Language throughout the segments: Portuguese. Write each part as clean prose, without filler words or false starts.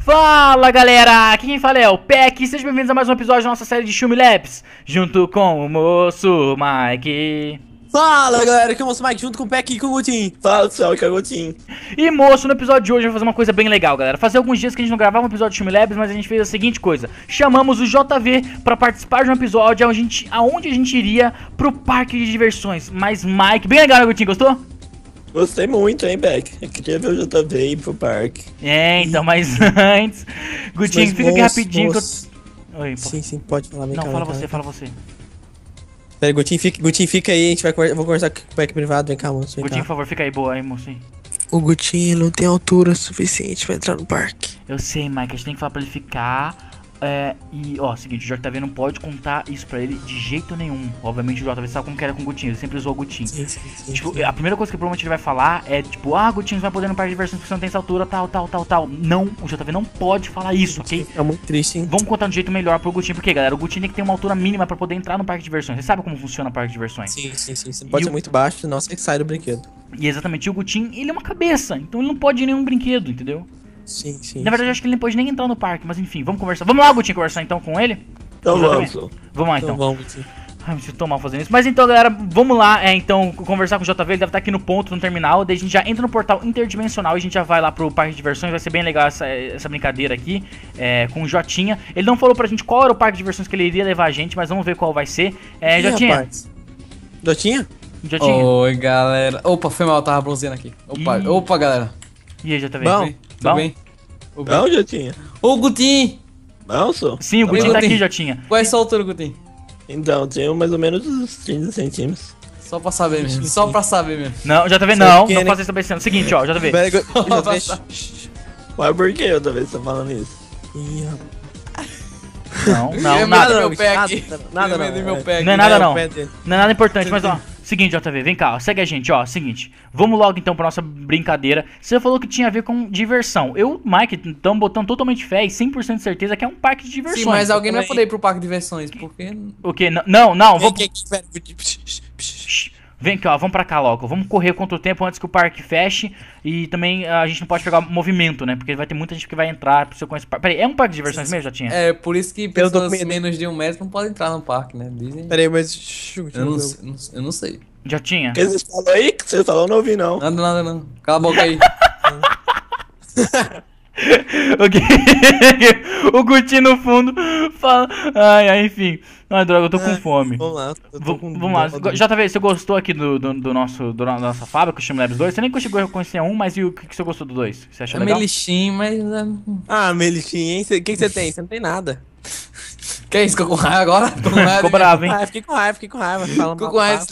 Fala galera, aqui quem fala é o Peck, sejam bem-vindos a mais um episódio da nossa série de Shumi Labs, junto com o moço Mike. Fala galera, aqui é o moço Mike, junto com o Peck e com o Gutinho. Fala pessoal, aqui é o Gutinho. E moço, no episódio de hoje eu vou fazer uma coisa bem legal, galera. Fazia alguns dias que a gente não gravava um episódio de Shumi Labs, mas a gente fez a seguinte coisa: chamamos o JV pra participar de um episódio aonde a gente iria pro parque de diversões. Mas Mike, bem legal, né, Gutinho, gostou? Gostei muito, hein, Beck? Eu queria ver o JV ir pro parque. É, então, mas antes, Gutinho, fica aqui rapidinho que eu... Oi, pô. Sim, pode falar. Não, fala você. Pera, Gutinho, fica aí, eu vou conversar com o Peck privado, vem cá, moço. Gutinho, por favor, fica aí, boa aí, moço. O Gutinho não tem altura suficiente pra entrar no parque. Eu sei, Mike, a gente tem que falar pra ele ficar. E, ó, seguinte, o JV não pode contar isso pra ele de jeito nenhum. Obviamente o JV sabe como que era com o Gutinho, ele sempre usou o Gutinho. Sim, tipo, a primeira coisa que provavelmente ele vai falar é tipo, Gutinho, você vai poder ir no parque de diversões porque você não tem essa altura, tal. Não, o JV não pode falar isso, ok? É muito triste, hein? Vamos contar de um jeito melhor pro Gutinho, porque, galera, o Gutinho tem que ter uma altura mínima pra poder entrar no parque de diversões. Você sabe como funciona o parque de diversões? Sim. Você não pode ser muito baixo, senão você sai do brinquedo. E exatamente, o Gutinho, ele é uma cabeça, então ele não pode ir em nenhum brinquedo, entendeu? Sim. Na verdade, eu acho que ele não pode nem entrar no parque, mas enfim, vamos conversar. Vamos lá, Gutinho, conversar então com ele? Então vamos. Vamos lá, então. Vamos, Gutinho. Ai, me sinto tão mal fazendo isso. Mas então, galera, vamos lá, então, conversar com o JV. Ele deve estar aqui no ponto, no terminal. Daí a gente já entra no portal interdimensional e a gente já vai lá pro parque de diversões. Vai ser bem legal essa brincadeira aqui, com o Jotinha. Ele não falou pra gente qual era o parque de diversões que ele iria levar a gente, mas vamos ver qual vai ser. Jotinha. Jotinha? Oi, galera. Opa, foi mal, tava bronzeando aqui. Opa, galera. E aí, JV? Bom. Tudo bem? Não, Jotinha. Ô, Gutinho! Não, sou. Sim, o Gutinho tá aqui, Jotinha. Qual é a sua altura, Gutinho? Então, tenho mais ou menos uns 30 centímetros. Só pra saber mesmo, só pra saber mesmo. Não, JV, não faça isso também. Seguinte, ó, JV. Ué, por que eu talvez tá falando isso? Não, nada. Nada, meu pé aqui. Nada, Não é Não é nada não. Não é nada importante, mas ó. Seguinte, JV, vem cá, ó, segue a gente, ó. Seguinte, vamos logo então pra nossa brincadeira. Você falou que tinha a ver com diversão. Eu, Mike, estamos botando totalmente fé e 100% de certeza que é um parque de diversões. Sim, mas alguém não vai poder ir pro parque de diversões, porque... O quê? Não, vou... Shhh. Vem cá, ó, vamos pra cá logo. Vamos correr contra o tempo antes que o parque feche. E também a gente não pode pegar movimento, né? Porque vai ter muita gente que vai entrar pro seu conhecer. Peraí, é um parque de diversões mesmo, Jotinha? É, por isso que pessoas menos de 1 metro não podem entrar no parque, né? Dizem... Peraí, mas... Eu não sei. Jotinha? O que vocês falaram aí? Que vocês falaram, eu não ouvi não. Nada não. Cala a boca aí. O Gutinho no fundo fala. Ai, enfim. Ai, droga, eu tô com fome. Vamos lá. Vamos lá. JV, você gostou aqui da nossa fábrica, o Shumi Labs 2? Você nem conseguiu conhecer um, mas e o que você gostou do 2? Você achou legal? É meio mas... Melichinho, hein? O que você tem? Você não tem nada. Que isso? Ficou com raiva agora? Ficou bravo, hein? Fiquei com raiva. Ficou com raiva.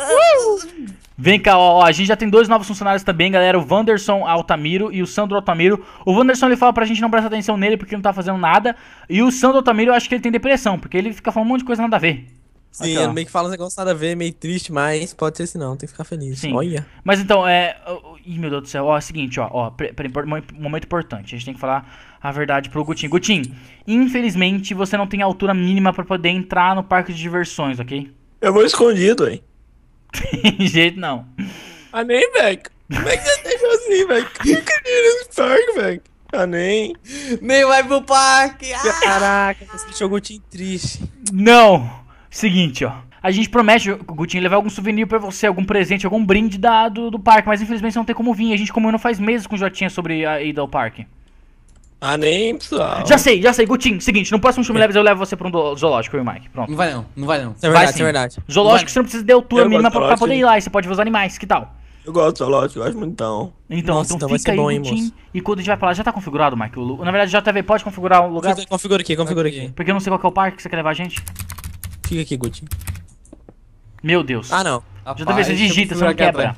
Vem cá, ó, a gente já tem 2 novos funcionários também, galera, o Wanderson Altamiro e o Sandro Altamiro. O Wanderson, ele fala pra gente não prestar atenção nele porque ele não tá fazendo nada. E o Sandro Altamiro, eu acho que ele tem depressão, porque ele fica falando um monte de coisa nada a ver. Sim, aqui, meio que fala uns negócios nada a ver, meio triste, mas pode ser assim não, tem que ficar feliz. Sim. Olha. Mas então, Ih, meu Deus do céu, ó, é o seguinte, ó, momento importante, a gente tem que falar a verdade pro Gutinho. Gutinho, infelizmente você não tem altura mínima pra poder entrar no parque de diversões, ok? Eu vou escondido, hein? Tem jeito não. Nem, Beck. Como é que você deixou assim, Beck? Eu queria ir nesse parque, Beck. Nem. Nem vai pro parque. Caraca, você deixou o Gutinho triste. Não. Seguinte, ó. A gente promete, Gutinho, levar algum souvenir pra você, algum presente, algum brinde do parque, mas infelizmente não tem como vir. A gente combinou faz meses com o Jotinha sobre a ida ao parque. Nem, pessoal. Já sei, Gutinho. Seguinte, no próximo Shumi Labs eu levo você pra um zoológico, eu e o Mike. Pronto. Não vai não. É Vai sim. verdade. Zoológico você não precisa de altura Eu mínima gosto de pra poder zoológico. ir lá, e você pode ver os animais, que tal? Eu gosto de zoológico, eu gosto muito então. Então, Nossa, então vai fica ser aí, bom, hein, Gutinho, moço? e quando a gente vai pra lá, já tá configurado, Mike? Na verdade, já TV pode configurar o lugar, Configura aqui. porque eu não sei qual que é o parque que você quer levar a gente. Fica aqui, Gutinho. Meu Deus. Não. Já TV, você digita, você não quebra.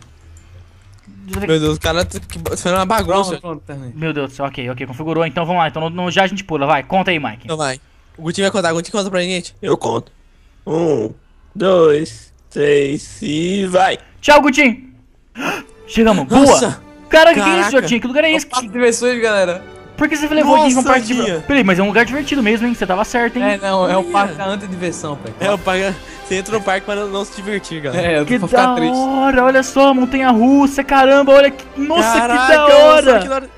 Meu Deus, o cara tá fazendo uma bagunça. Pronto, terminei. Meu Deus do céu, ok, configurou, então vamos lá, então já a gente pula, vai, conta aí, Mike. Então vai. O Gutinho vai contar, conta pra gente. Eu conto. 1, 2, 3 e vai. Tchau, Gutinho. Chegamos, Nossa. boa. Caraca, que é isso, Caraca. Jotinho? Que lugar é esse? Parque de diversões, galera. Por que você levou a gente pra um Nossa, parque de... Guinha. Peraí, mas é um lugar divertido mesmo, hein? Você tava certo, hein? Não, é o parque da antidiversão, pai. É, o parque. Você entra no parque para não se divertir, galera. Eu Que vou da ficar triste. hora, olha só, montanha russa, caramba, olha que... Nossa, Caraca, que da hora! nossa, que da hora.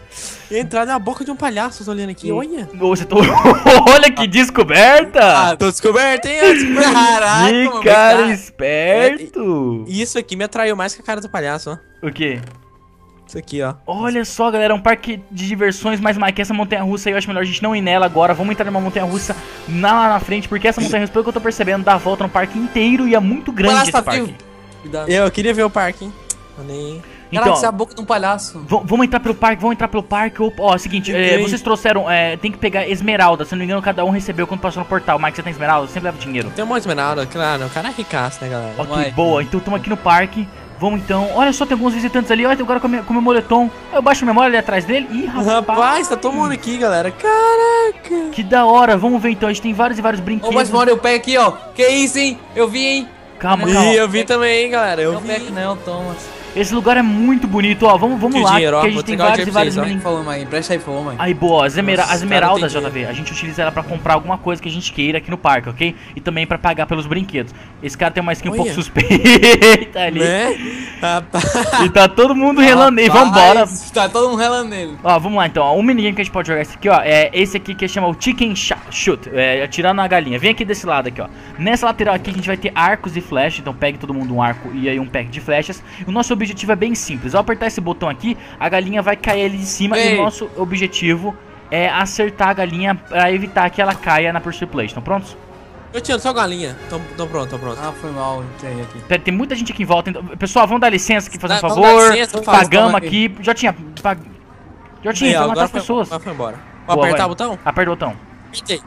entrar na boca de um palhaço, tô olhando aqui, olha. Você tô... Olha que descoberta! Ah, tô descoberto, hein? Caraca, Que mano, cara tá- esperto! E isso aqui me atraiu mais que a cara do palhaço, ó. O quê? Isso aqui, ó. Olha só, galera, um parque de diversões, mas Mike, essa montanha-russa aí eu acho melhor a gente não ir nela agora. Vamos entrar numa montanha-russa lá na frente, porque essa montanha-russa, pelo que eu tô percebendo, dá a volta no parque inteiro e é muito grande Palhaço esse tá parque. vivo. Cuidado. Eu queria ver o parque, hein? Eu nem... Caraca, Então, você é a boca de um palhaço. vamos entrar pelo parque. Ó, é o seguinte, Ok. vocês trouxeram, tem que pegar esmeralda, se não me engano, cada um recebeu quando passou no portal. Mike, você tem esmeralda? Você sempre leva dinheiro. Tem um monte de esmeralda, claro. O cara é ricaço, né, galera? Ok, Mike. boa, então estamos aqui no parque. Vamos então, olha só, tem alguns visitantes ali, olha, tem um cara com meu moletom. Eu baixo a memória ali atrás dele. Ih, Rapaz, tá todo mundo aqui, galera. Caraca. que da hora, vamos ver então, a gente tem vários e vários Ô, brinquedos. mas mano, eu pego aqui, ó. Que isso, hein? Eu vi, hein? Calma, Ih, calma. eu vi também, hein, galera. Eu Não vi. pego não, Thomas. Esse lugar é muito bonito, ó. Vamos Que lá, dinheiro, ó, que a vou gente tem entregar o vários e vários dinheiro pra mini... Falou, mãe. Presta aí, falou, mãe. Aí, boa, as Nossa, esmeraldas, cara, tem JV, a gente utiliza ela pra comprar alguma coisa que a gente queira aqui no parque, ok? E também pra pagar pelos brinquedos. Esse cara tem uma skin um pouco Olha. suspeita ali. Né? Rapaz. E tá todo mundo relando aí, Rapaz, vambora. Tá todo mundo relando nele. Ó, vamos lá então, ó, um minigame que a gente pode jogar esse aqui, ó, é esse aqui que chama o Chicken Shoot, atirando na galinha. Vem aqui desse lado aqui, ó. Nessa lateral aqui a gente vai ter arcos e flechas, então pegue todo mundo um arco e aí um pack de flechas. O nosso objetivo é bem simples, ao apertar esse botão aqui, a galinha vai cair ali de cima e Ei. o nosso objetivo é acertar a galinha pra evitar que ela caia na Pursuit Plate. Estão prontos? Eu tiro só galinha. Tô pronto, tô pronto. Ah, foi mal, entrei aqui. Pera, tem muita gente aqui em volta, então, pessoal, vamos dar licença aqui, fazer um Vamos favor. dar licença, vamos fazer, Pagamos toma aqui, já tinha, Aí, ó, vai matar as foi, pessoas. agora foi embora. Vou Boa, apertar vai. o botão? Aperta o botão. Apertei.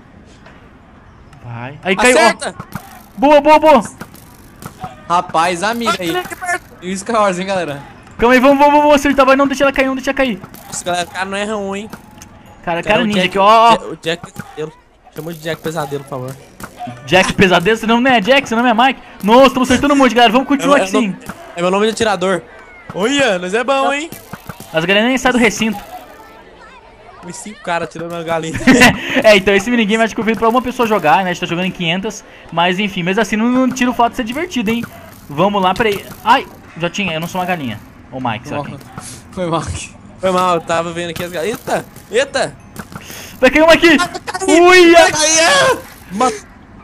Vai. Aí caiu, ó. Acerta! Boa, boa, boa. Rapaz, a mira aí. E o Skywars, hein, galera? Calma aí, vamos acertar, vai, não deixa ela cair, não deixa ela cair. Nossa, galera, o cara não erra um, hein? Cara o ninja Jack- aqui, ó. O Jack Pesadelo. Chama de Jack Pesadelo, por favor. Jack Pesadelo, seu nome não é Jack, seu nome é Mike. Nossa, estamos acertando um monte, galera, vamos continuar É, assim. É meu nome de atirador. Olha, nós é bom, hein? As galera nem saem do recinto. Os 5 caras tirando a galinha. Então esse minigame acho que eu vi pra uma pessoa jogar, né, a gente tá jogando em 500. Mas enfim, mas assim, não tira o fato de ser divertido, hein. Vamos lá, peraí. Ai, já tinha, eu não sou uma galinha. Ô Mike, Foi sabe mal. quem? Foi mal. Foi mal, eu tava vendo aqui as galinhas. Eita! Eita! Vai cair uma aqui. Uia! Galinha!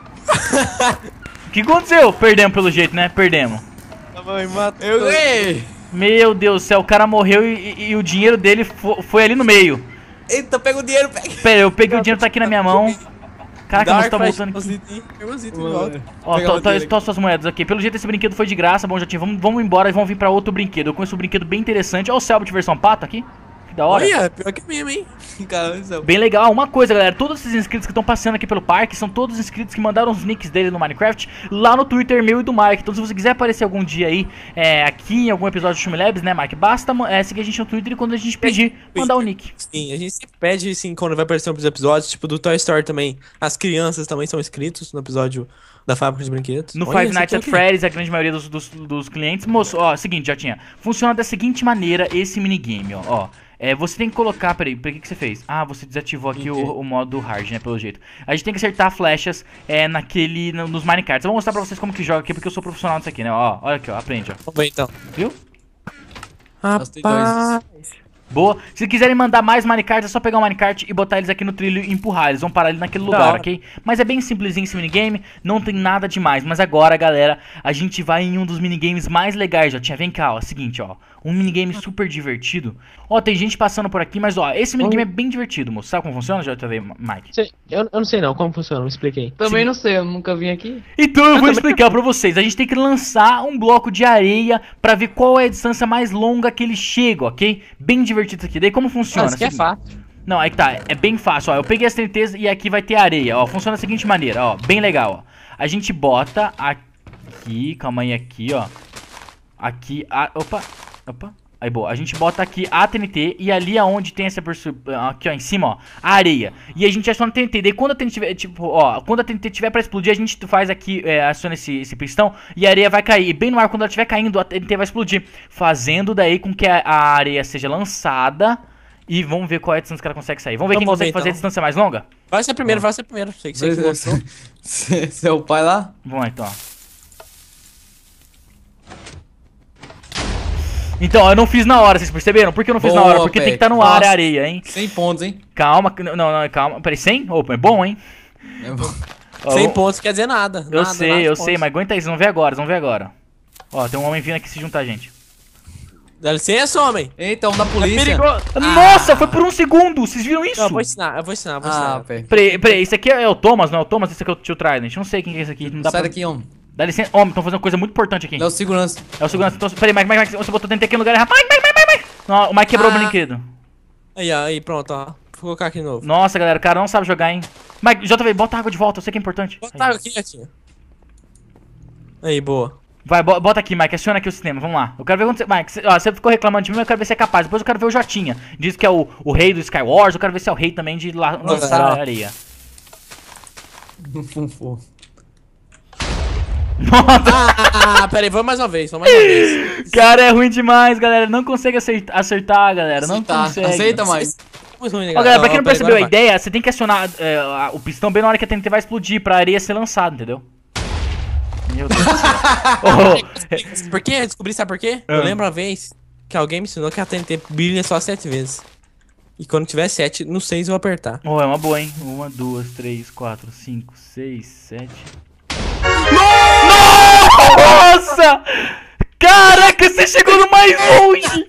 O que aconteceu? Perdemos pelo jeito, né, perdemos. Mãe, matou. Eu ganhei. Meu Deus do céu, o cara morreu e o dinheiro dele foi ali no meio. Eita, pega o dinheiro, pega. Pera, eu peguei o dinheiro, tá aqui na minha mão. Caraca, você tá voltando aqui. Pegou os itens de volta. Ó, Pegar o dinheiro tô suas moedas aqui. Pelo jeito esse brinquedo foi de graça. Bom, já tinha. Vamos embora e vamos vir pra outro brinquedo. Eu conheço um brinquedo bem interessante. Ó o Selbit versão pato aqui. Que da hora. Olha, pior que mesmo, hein? Caramba, céu. Bem legal. Uma coisa, galera. Todos esses inscritos que estão passando aqui pelo parque são todos inscritos que mandaram os nicks dele no Minecraft lá no Twitter meu e do Mike. Então se você quiser aparecer algum dia aí, aqui em algum episódio do Shummy Labs, né, Mike? Basta seguir a gente no Twitter e quando a gente pedir, mandar o nick. Sim, a gente sempre pede, assim, quando vai aparecer uns episódios, tipo do Toy Story também. As crianças também são inscritos no episódio da Fábrica de Brinquedos. No Olha, Five esse Nights at aqui. Freddy's, a grande maioria dos clientes. Moço, ó, seguinte, já tinha. Funciona da seguinte maneira esse minigame, ó. Você tem que colocar, peraí, por que você fez? Ah, você desativou aqui o modo hard, né, pelo jeito. A gente tem que acertar flechas nos minecarts. Eu vou mostrar pra vocês como que joga aqui, porque eu sou profissional disso aqui, né, ó. Olha aqui, ó, aprende, ó. Vamos ver então. Viu? Gostei dois. Rapaz. Boa. Se quiserem mandar mais minecarts, é só pegar um minecart e botar eles aqui no trilho e empurrar. Eles vão parar ali naquele lugar, hora. ok? Mas é bem simplesinho esse minigame, não tem nada demais. Mas agora, galera, a gente vai em um dos minigames mais legais, já tinha. Vem cá, ó, seguinte, ó. Um minigame super divertido. Ó, tem gente passando por aqui, mas ó, esse minigame é bem divertido, moço. Sabe como funciona, JV, Mike? Eu não sei não, como funciona, me expliquei. Também não sei, eu nunca vim aqui. Então eu vou explicar pra vocês. A gente tem que lançar um bloco de areia pra ver qual é a distância mais longa que ele chega, ok? Bem divertido isso aqui. Daí como funciona? Isso aqui é Seguinte- fácil. Não, aí que tá, é bem fácil, ó. Eu peguei as TNTs e aqui vai ter areia, ó. Funciona da seguinte maneira, ó. Bem legal, ó. A gente bota aqui, calma aí, aqui, ó. Aqui, opa. Aí, boa, a gente bota aqui a TNT e ali aonde tem essa aqui, ó, em cima, ó, a areia. E a gente aciona a TNT. Daí quando a TNT tiver, tipo, ó, quando a TNT tiver pra explodir, a gente faz aqui, aciona esse pistão e a areia vai cair. E bem no ar, quando ela estiver caindo, a TNT vai explodir. Fazendo daí com que a areia seja lançada. E vamos ver qual é a distância que ela consegue sair. Vamos ver quem Vamos consegue ver, fazer a então. distância mais longa? Vai ser primeiro, vai ser primeiro. Sei que você que gostou. Seu pai lá? Vamos lá, então, ó. Então, ó, eu não fiz na hora, vocês perceberam? Por que eu não fiz na Boa, hora? Porque tem que estar no Peck. ar, é Nossa. areia, hein? 100 pontos, hein? Calma, não, calma. Peraí, 100? Opa, é bom, hein? É bom. Ó, 100 pontos quer dizer nada. Eu nada, sei, nada eu de sei, pontos. mas aguenta aí, vocês vão ver agora, vocês vão ver agora. Ó, tem um homem vindo aqui se juntar, gente. Dá licença, homem. Eita, um da polícia. Perigoso. Nossa, foi por um segundo, vocês viram isso? Não, eu vou ensinar, eu vou ensinar, eu vou Ah, ensinar. Peck. Peraí, esse aqui é o Thomas, não é o Thomas? Esse aqui é o tio Trident. Não sei quem que é esse aqui, não dá Sai pra... daqui, homem. Dá licença. Homem, estão fazendo coisa muito importante aqui. Ele é o segurança. É o segurança. Então, peraí, Mike, você botou TNT aqui no lugar errado. Mike. Não, o Mike quebrou o brinquedo. Aí, ó, aí, pronto, ó. Vou colocar aqui de novo. Nossa, galera, o cara não sabe jogar, hein. Mike, JV, bota a água de volta, eu sei que é importante. Bota água aqui, gatinho. Aí, boa. Vai, bota aqui, Mike, aciona aqui o sistema, vamos lá. Eu quero ver quando você... Mike, você ficou reclamando de mim, mas eu quero ver se é capaz. Depois eu quero ver o Jotinha. Diz que é o rei do Skywars, eu quero ver se é o rei também de lançar Nossa. areia. Funfo. Nossa, Pera aí, vamos mais uma vez, vamos mais uma vez. cara, é ruim demais, galera. Não consegue acertar, galera. Não consegue. Aceita, mais. Muito ruim, Ó, galera, pra quem não pera aí, percebeu a agora vai. ideia, você tem que acionar o pistão bem na hora que a TNT vai explodir pra areia ser lançada, entendeu? Meu Deus do céu. Oh, Por quê? Descobri, sabe por quê? Ah. Eu lembro uma vez que alguém me ensinou que a TNT brilha só 7 vezes. E quando tiver 7, no 6 eu vou apertar. oh, é uma boa, hein? 1, 2, 3, 4, 5, 6, 7. Nossa! Caraca, você chegou no mais longe!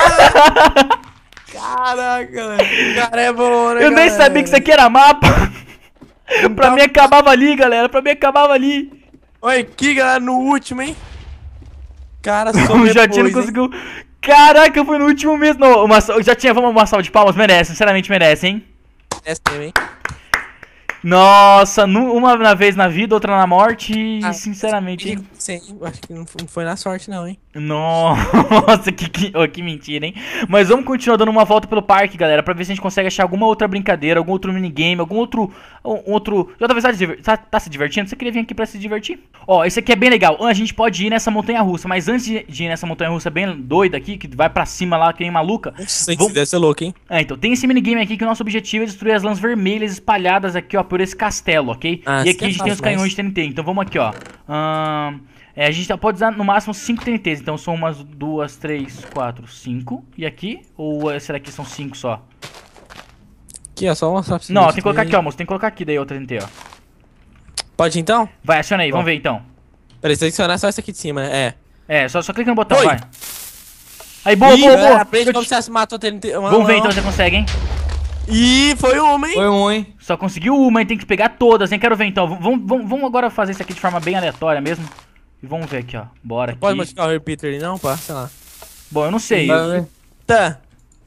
Caraca, velho. Cara, é bom, né? Eu nem sabia que isso aqui era mapa. Pra mim acabava ali, galera. Pra mim acabava ali. Olha aqui, galera, no último, hein? Cara, só O depois, Jotinha não hein? conseguiu. Caraca, foi no último mês. Não, Jotinha, vamos uma salva de palmas? Merece, sinceramente merece, hein? Essa também, hein? Nossa, uma vez na vida, outra na morte. E Ah, sinceramente, hein? Sim, acho que não foi na sorte, não, hein? Nossa, que mentira, hein? Mas vamos continuar dando uma volta pelo parque, galera, pra ver se a gente consegue achar alguma outra brincadeira, algum outro minigame, algum outro... Já talvez tá se divertindo? Você queria vir aqui pra se divertir? Ó, esse aqui é bem legal. A gente pode ir nessa montanha-russa, mas antes de ir nessa montanha-russa bem doida aqui, que vai pra cima lá, que nem maluca... Nossa, Vamos- deve ser louco, hein? então, tem esse minigame aqui que o nosso objetivo é destruir as lãs vermelhas espalhadas aqui, ó, por esse castelo, ok? Ah, E isso aqui é a gente tem os fácil, canhões mas- de TNT, então vamos aqui, ó. A gente pode usar no máximo 5 TNTs, então são umas 2, 3, 4, 5. E aqui? Ou será que são 5 só? Aqui, ó, só mostrar pra você. Não, tem que colocar aqui, ó, moço, tem que colocar aqui daí outra TNT, ó. Pode ir, então? Vai, aciona aí, vamos ver então. Peraí, selecionar só esse aqui de cima, né? Só clica no botão, Foi. vai. Aí, boa, Ih, boa, galera, boa. aprende como você matou o TNT. Vamos ver então se você consegue, hein. Ih, foi uma, hein? Foi um, hein? Só conseguiu uma, hein, tem que pegar todas, hein. Quero ver então. Vamos agora fazer isso aqui de forma bem aleatória mesmo. E vamos ver aqui, ó. Bora aqui. Pode modificar o repeater ali, não, pá? Sei lá. Bom, eu não sei. Vai ver. Tá.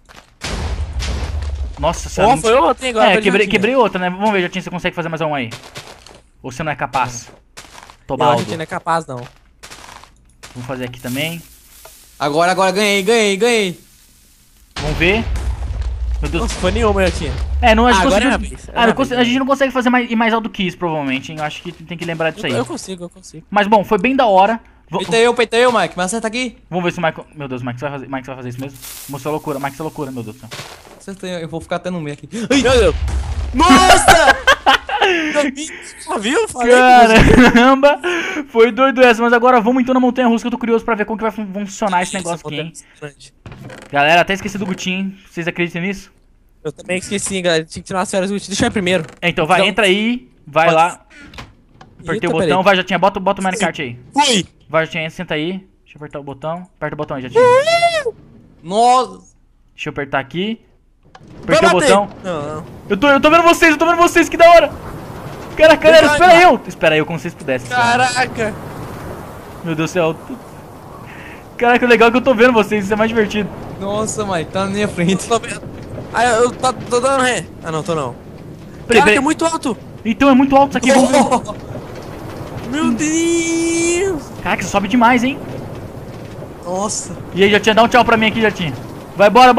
Nossa senhora. Ó, foi outra, hein? Agora Quebrei outra, né? Vamos ver, Jotinho, se você consegue fazer mais uma aí. Ou você não é capaz? Eu acho Tobaldo. que não é capaz, não. Vamos fazer aqui também. Agora, ganhei. Vamos ver. Meu Deus. Nossa, foi nenhuma, eu tinha. Não, a gente agora é conseguiu... minha vez, é não minha consigo- vez. a gente não consegue fazer ir mais alto que isso, provavelmente, hein? Eu acho que tem que lembrar disso aí. Eu consigo. Mas bom, foi bem da hora. Peita eu, Mike. Me acerta aqui. Vamos ver se o Mike... Meu Deus, Mike, você vai fazer isso mesmo? Mostrou loucura, Mike, isso é loucura, meu Deus do céu. Acerta eu vou ficar até no meio aqui. Ai, meu Deus. Nossa! Viu? Falei que você- Caramba! Foi doido essa, mas agora vamos então na montanha russa que eu tô curioso pra ver como que vai funcionar esse negócio aqui, hein? Galera, até esqueci do Gutinho, hein? Vocês acreditam nisso? Eu também esqueci, galera. Tinha que tirar as férias do último. Deixa eu ir primeiro. Então vai, Então- entra aí, vai Pode- lá. Apertei Eita, o botão, peraí. vai, já tinha, bota o Minecart aí. Fui! Vai, já tinha, senta aí. Deixa eu apertar o botão. Aperta o botão aí, já tinha. Nossa. Deixa eu apertar aqui. Vai Apertei o bater. botão. Não. Eu tô vendo vocês, que da hora! Caraca, galera, Verdade. espera eu, como vocês pudessem. Caraca! Meu Deus do céu. Caraca, o legal é que eu tô vendo vocês, isso é mais divertido. Nossa, Mike. Tá na minha frente. Tô vendo. Ah, eu tô dando ré. Ah, não, tô não. Peraí, Caraca, é muito alto! Então é muito alto isso aqui, vamos ver. Meu Deus! Caraca, você sobe demais, hein? Nossa. E aí, Jotinha, dá um tchau pra mim aqui, Jotinha. Vai, bora.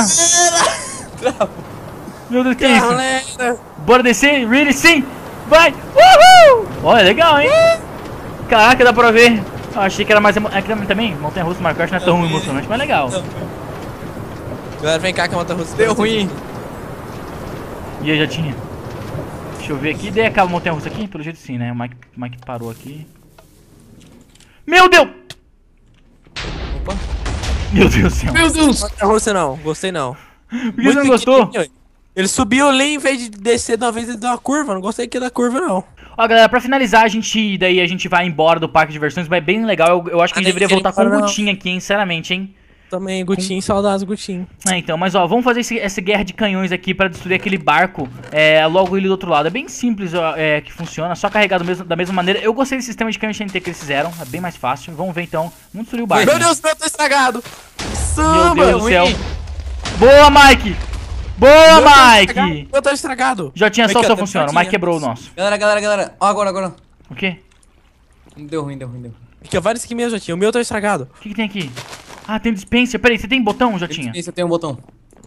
Meu Deus, que é isso? Galera! Bora descer? Really? Sim! Vai! Uhul! Olha, legal, hein? Caraca, dá pra ver. Eu achei que era mais... Aqui também, Montanha Russa Minecraft não é tão emocionante, mas legal. Galera, vem cá que a moto russa Deu ruim. E aí, Jotinha? Deixa eu ver aqui. Daí acaba a Montanha Russa aqui? Pelo jeito sim, né? O Mike parou aqui. Meu Deus! Opa. Meu Deus do céu. Meu Deus! Não é você não, gostei não. Por que você não gostou? pequenininho. Ele subiu ali em vez de descer de uma vez, ele deu uma curva. Não gostei aqui da curva, não. Ó, galera, pra finalizar, a gente vai embora do parque de diversões, mas é bem legal. Eu acho que a gente nem deveria quero ir voltar com o embora, não. Gutinho aqui, hein, sinceramente, hein. Também, Gutinho, saudades, Gutinho. É, então, mas ó, vamos fazer essa guerra de canhões aqui pra destruir aquele barco logo ele do outro lado. É bem simples que funciona, só carregar da mesma maneira. Eu gostei desse sistema de canhão TNT que eles fizeram, é bem mais fácil. Vamos ver então, vamos destruir o barco. Meu Deus, meu tá estragado. Meu Samba, Deus do céu. ruim. Boa, Mike! Boa, Meu tá Mike! estragado, meu tá estragado. Jotinha, só o Aqui, seu ó, funciona, o Jotinha. Mike quebrou o nosso. Galera. Ó, agora. O quê? Deu ruim. Aqui, ó, vários aqui mesmo, Jotinho. O meu tá estragado. O que tem aqui? Ah, tem dispenser. Peraí, você tem botão, Jotinha? Esse eu tenho um botão.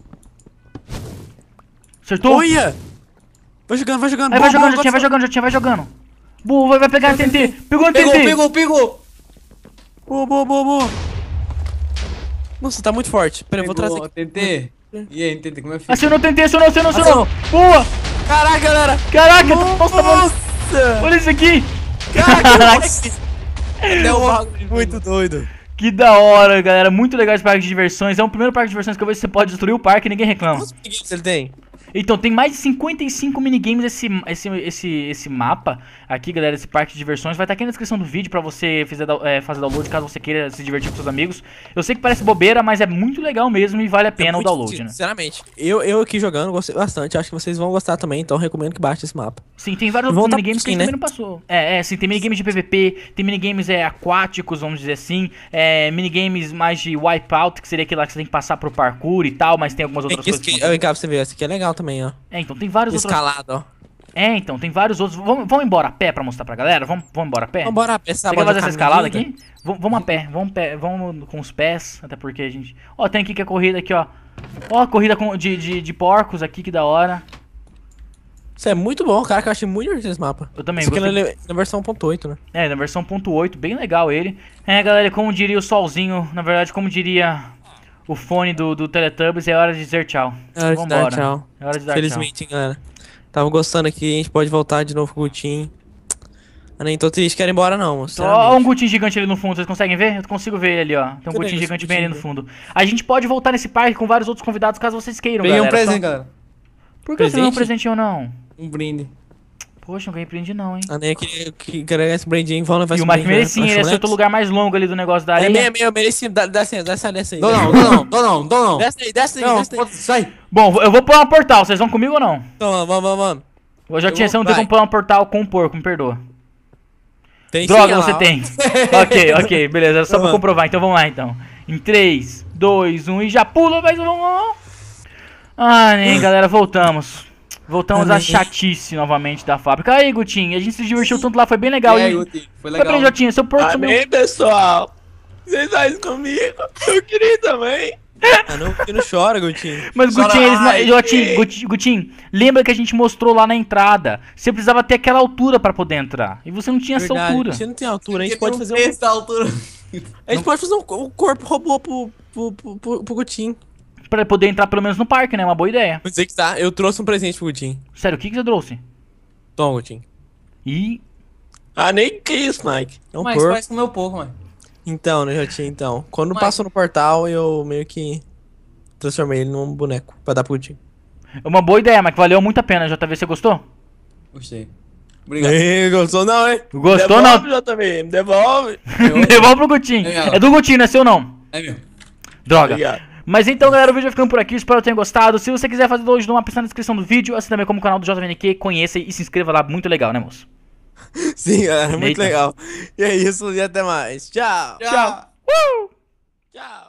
Acertou? Olha! Vai jogando. Vai Boa, jogando, boa, Jotinha, boa. vai jogando. Boa, vai pegar a TNT. Pegou a TNT. Pegou! Boa. Nossa, tá muito forte. Pera, eu vou trazer aqui. TNT. E aí, TNT, como é que fica? Acionou o TNT, acionou. Boa. Caraca, galera. Caraca, nossa, tá bom. Nossa! Olha isso aqui. Caraca, é um bagulho muito doido. Que da hora, galera. Muito legal esse parque de diversões. É o primeiro parque de diversões que eu vejo que você pode destruir o parque e ninguém reclama. Quantos minigames ele tem? Então, tem mais de 55 minigames esse mapa aqui, galera, esse parque de diversões. Vai estar aqui na descrição do vídeo pra você fazer download, caso você queira se divertir com seus amigos. Eu sei que parece bobeira, mas é muito legal mesmo e vale a pena o download, né? Sinceramente, eu aqui jogando gostei bastante. Acho que vocês vão gostar também, então recomendo que baixe esse mapa. Sim, tem vários outros Volta minigames que a gente né? também não passou. Sim, tem minigames de PVP, tem minigames aquáticos, vamos dizer assim. Minigames mais de wipeout, que seria aquele lá que você tem que passar pro parkour e tal, mas tem algumas outras coisas. Vem cá pra você ver, esse aqui é legal também, ó. Então, tem vários outros. Escalado, ó. Então, tem vários outros. Vamos embora a pé pra mostrar pra galera? Vamos embora a pé? Vambora a pé, Você quer fazer essa escalada aqui? Vamos a pé, vamos com os pés, até porque a gente... Ó, tem aqui que é corrida aqui, ó. Ó, corrida de porcos aqui, que da hora. Isso é muito bom, cara, que eu achei muito divertido esse mapa. Eu também Isso aqui gostei. é na versão 1.8, né? Na versão 1.8, bem legal ele. Galera, como diria o Solzinho, na verdade, como diria o fone do Teletubbies, é hora de dizer tchau. É hora de dar tchau. É hora de dar Felizmente, hein, galera. Tava gostando aqui, a gente pode voltar de novo com o Gutinho. Eu nem tô triste, quero ir embora não, moço. Ó, um Gutinho gigante ali no fundo, vocês conseguem ver? Eu consigo ver ele ali, ó. Tem um Cadê Gutinho esse gigante bem ali no Gutinho? fundo. A gente pode voltar nesse parque com vários outros convidados, caso vocês queiram, Peguei um galera. presente, galera. Por que você não Presente? presenteou, não? Um brinde. Poxa, não ganhei brinde não, hein? Ah, nem que querer esse brandinho, vão levar E esse o Mike brandinho, né? merecia, ele Acho, acertou o né? lugar mais longo ali do negócio da areia. É meio, mereci. Desce aí. Dou não. Desce aí. Não, pode, sai. Bom, eu vou pular um portal, vocês vão comigo ou não? Então, vamos. Eu já Eu tinha, vou- você não tem vai. como pular um portal com um porco, me perdoa. Tem Droga, sim, você ó. tem. ok, beleza, era só pra Vamos. comprovar, então vamos lá então. Em 3, 2, 1 e já pula, mas vamos. Ah, nem, galera, voltamos. Voltamos à Amém. chatice novamente da fábrica. Aí, Gutinho, a gente se divertiu tanto lá, foi bem legal. É, E... Guti, foi Foi bem, legal. Jotinha, seu porco subiu. Amém, pessoal. Vocês fazem comigo. Eu queria também. Ah, não chora, Gutinho. Mas, Chora, Gutinho, eles... ai, Gutinho, lembra que a gente mostrou lá na entrada. Você precisava ter aquela altura pra poder entrar. E você não tinha essa Verdade, altura. Você não tem altura, a gente Porque pode tem fazer texto à altura. A gente pode fazer um corpo robô pro Gutinho. Pra poder entrar pelo menos no parque, né? Uma boa ideia. Vou dizer que tá, eu trouxe um presente pro Gutinho. Sério, o que você trouxe? Toma, Gutinho. E... Ah, nem que isso, Mike. É um Mas porco. parece com o meu porco, mano. Então, né, Jotinho, então. Quando Mike. passou no portal, eu meio que transformei ele num boneco pra dar pro Gutinho. É uma boa ideia, mas que valeu muito a pena. JV, você gostou? Gostei. Obrigado. Gostou não, hein? Gostou não? JV, me devolve. Devolve pro Gutinho. Legal. É do Gutinho, não é seu não. É meu. Droga. Obrigado. Mas então, galera, o vídeo vai ficando por aqui. Espero que tenham gostado. Se você quiser fazer download do mapa, está na descrição do vídeo. Assim também como o canal do JVNQ. Conheça e se inscreva lá. Muito legal, né, moço? Sim, galera, muito Eita. legal. E é isso, e até mais. Tchau. Tchau. Tchau.